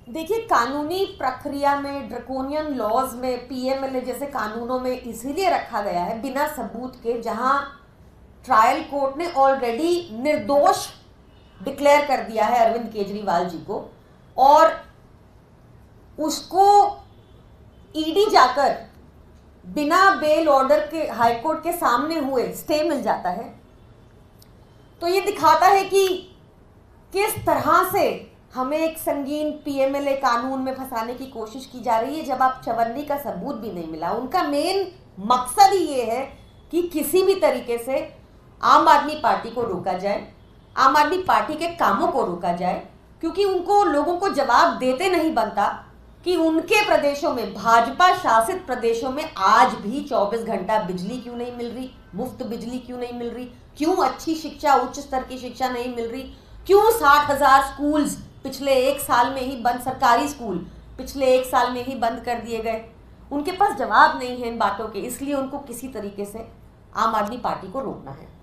देखिए, कानूनी प्रक्रिया में, ड्रकोनियन लॉज में, पीएमएलए जैसे कानूनों में इसीलिए रखा गया है बिना सबूत के, जहां ट्रायल कोर्ट ने ऑलरेडी निर्दोष डिक्लेयर कर दिया है अरविंद केजरीवाल जी को, और उसको ईडी जाकर बिना बेल ऑर्डर के हाईकोर्ट के सामने हुए स्टे मिल जाता है। तो ये दिखाता है कि किस तरह से हमें एक संगीन पीएमएलए कानून में फंसाने की कोशिश की जा रही है, जब आप चवन्नी का सबूत भी नहीं मिला। उनका मेन मकसद ही ये है कि किसी भी तरीके से आम आदमी पार्टी को रोका जाए, आम आदमी पार्टी के कामों को रोका जाए, क्योंकि उनको लोगों को जवाब देते नहीं बनता कि उनके प्रदेशों में, भाजपा शासित प्रदेशों में आज भी 24 घंटा बिजली क्यों नहीं मिल रही, मुफ्त बिजली क्यों नहीं मिल रही, क्यों अच्छी शिक्षा, उच्च स्तर की शिक्षा नहीं मिल रही, क्यों 60,000 स्कूल्स पिछले 1 साल में ही बंद, सरकारी स्कूल पिछले 1 साल में ही बंद कर दिए गए। उनके पास जवाब नहीं है इन बातों के, इसलिए उनको किसी तरीके से आम आदमी पार्टी को रोकना है।